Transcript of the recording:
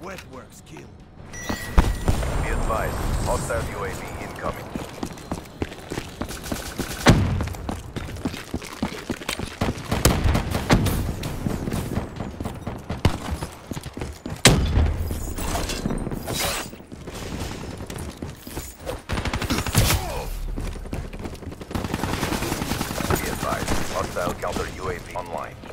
Wet works kill. Be advised, hostile UAV incoming. Be advised, hostile counter UAV online.